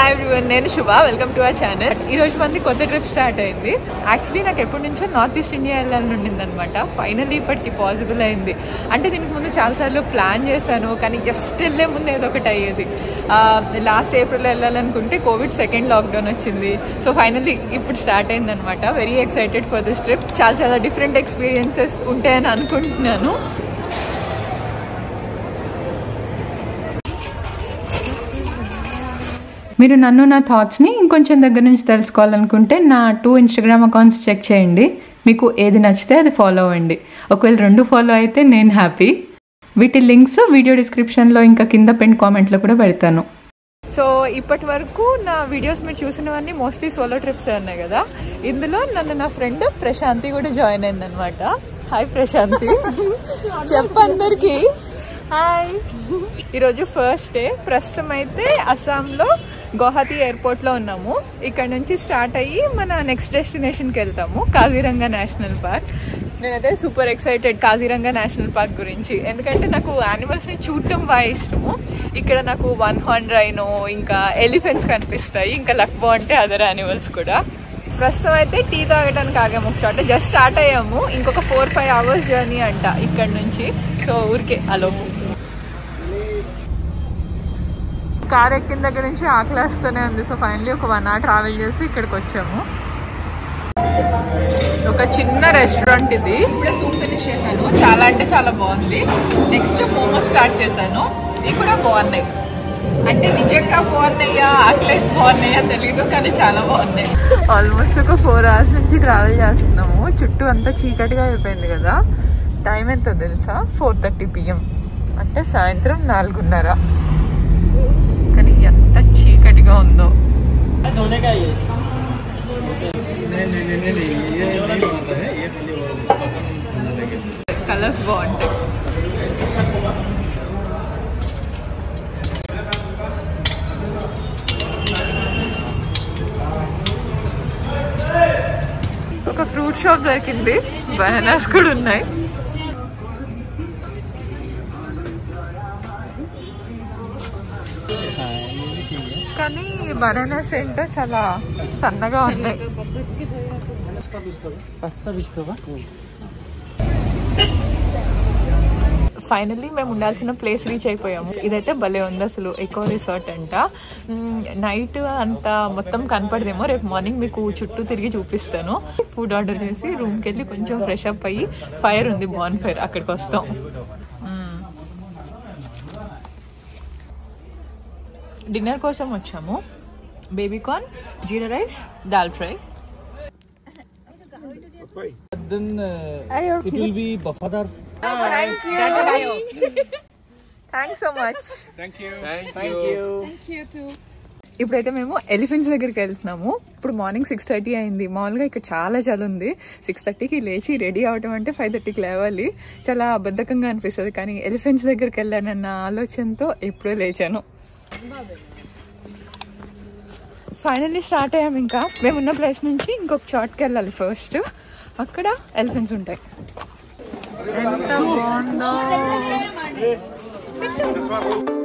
Hi everyone, నేను Shubha. Welcome to our channel. ఈ రోజు మంది కొత్త ట్రిప్ స్టార్ట్ అయింది. యాక్చువల్లీ నాకు ఎప్పటి నుంచో నార్త్ ఈస్ట్ ఇండియా వెళ్ళాలని ఉండిందనమాట. ఫైనల్లీ ఇప్పటికి పాసిబుల్ అయింది. అంటే దీనికి ముందు చాలాసార్లు ప్లాన్ చేశాను, కానీ జస్ట్ వెళ్ళే ముందు ఏదో ఒకటి అయ్యేది. లాస్ట్ ఏప్రిల్లో వెళ్ళాలనుకుంటే కోవిడ్ సెకండ్ లాక్డౌన్ వచ్చింది. సో ఫైనల్లీ ఇప్పుడు స్టార్ట్ అయిందనమాట. Very excited for this trip. చాలా డిఫరెంట్ ఎక్స్పీరియన్సెస్ ఉంటాయని అనుకుంటున్నాను. మీరు నన్ను నా థాట్స్ని ఇంకొంచెం దగ్గర నుంచి తెలుసుకోవాలనుకుంటే నా 2 ఇన్స్టాగ్రామ్ అకౌంట్స్ చెక్ చేయండి. మీకు ఏది నచ్చితే అది ఫాలో అవ్వండి. ఒకవేళ 2 ఫాలో అయితే నేను హ్యాపీ. వీటి లింక్స్ వీడియో డిస్క్రిప్షన్లో ఇంకా కింద పెన్ కామెంట్లో కూడా పెడతాను. సో ఇప్పటి వరకు నా వీడియోస్ మీరు చూసినవన్నీ మోస్ట్లీ సోలో ట్రిప్స్ ఉన్నాయి కదా. ఇందులో నన్ను నా ఫ్రెండ్ ప్రశాంతి కూడా జాయిన్ అయిందనమాట. హాయ్ ప్రశాంతి, చెప్పందరికి హాయ్. ఈరోజు ఫస్ట్ డే. ప్రస్తుతం అయితే అస్సాంలో గౌహతి ఎయిర్పోర్ట్లో ఉన్నాము. ఇక్కడ నుంచి స్టార్ట్ అయ్యి మన నెక్స్ట్ డెస్టినేషన్కి వెళ్తాము, కాజీరంగా నేషనల్ పార్క్. నేనైతే super excited Kaziranga national park గురించి. ఎందుకంటే నాకు యానిమల్స్ని చూడటం బాగా ఇష్టము. ఇక్కడ నాకు 1 హార్న్ రైనో, ఇంకా ఎలిఫెంట్స్ కనిపిస్తాయి, ఇంకా లక్ బాగుంటే అదర్ యానిమల్స్ కూడా. ప్రస్తుతం అయితే టీ తాగడానికి ఆగాము ఒక చోట. జస్ట్ స్టార్ట్ అయ్యాము. ఇంకొక 4-5 అవర్స్ జర్నీ అంట ఇక్కడ నుంచి. సో ఊరికే అలోపు కార్ ఎక్కిన దగ్గర నుంచి ఆకలేస్తూనే ఉంది. సో ఫైనలీ ఒక 1 hour ట్రావెల్ చేసి ఇక్కడికి వచ్చాము. ఒక చిన్న రెస్టారెంట్ ఇది. ఇప్పుడే సూప్ ఫినిష్ చేశాను. చాలా అంటే చాలా బాగుంది. నెక్స్ట్ మోమో స్టార్ట్ చేశాను. ఇవి కూడా బాగున్నాయి. అంటే నిజంగా బాగున్నాయా, ఆకలేసి బాగున్నాయా తెలీదు, కానీ చాలా బాగున్నాయి. ఆల్మోస్ట్ ఒక 4 hours నుంచి ట్రావెల్ చేస్తున్నాము. చుట్టూ అంతా చీకటిగా అయిపోయింది కదా. టైం ఎంతో తెలుసా? 4:30 PM. అంటే సాయంత్రం 4:30. కానీ ఎంత చీకటిగా ఉందో. కలర్స్ బాగుంటాయి. ఒక ఫ్రూట్ షాప్ దొరికింది. బనానాస్ కూడా ఉన్నాయి. కానీ బనానాస్ ఏంటో చాలా సన్నగా ఉన్నాయి. ఫైనల్లీ మేము ఉండాల్సిన ప్లేస్ రీచ్ అయిపోయాము. ఇదైతే భలే ఉంది అసలు. ఎకో రిసార్ట్ అంట. నైట్ అంతా మొత్తం కనపడదేమో, రేపు మార్నింగ్ మీకు చుట్టూ తిరిగి చూపిస్తాను. ఫుడ్ ఆర్డర్ చేసి రూమ్కి వెళ్ళి కొంచెం ఫ్రెష్ అప్ అయ్యి, ఫైర్ ఉంది, బాన్ ఫైర్, అక్కడికి వస్తాం. డిన్నర్ కోసం వచ్చాము. Baby corn, jeera rice, dal fry. Then it will be buffadar. Thank you. Thanks so much. Thank you. Thank you. Thank you too. ఇప్పుడైతే మేము ఎలిఫెంట్స్ దగ్గరికి వెళ్తున్నాము. ఇప్పుడు మార్నింగ్ 6:30 అయింది. మామూలుగా ఇక్కడ చాలా చలి ఉంది. 6:30కి లేచి రెడీ అవడం అంటే 5:30కి లేవాలి. చాలా బద్ధకంగా అనిపిస్తుంది. కానీ ఎలిఫెంట్స్ దగ్గరికి వెళ్ళానన్న ఆలోచనతో ఎప్పుడో లేచాను. ఫైనల్లీ స్టార్ట్ అయ్యాము. ఇంకా మేమున్న ప్లేస్ నుంచి ఇంకొక చోట్కి వెళ్ళాలి. ఫస్ట్ అక్కడ ఎలిఫెంట్స్ ఉంటాయి. ఎంత బాగుందో.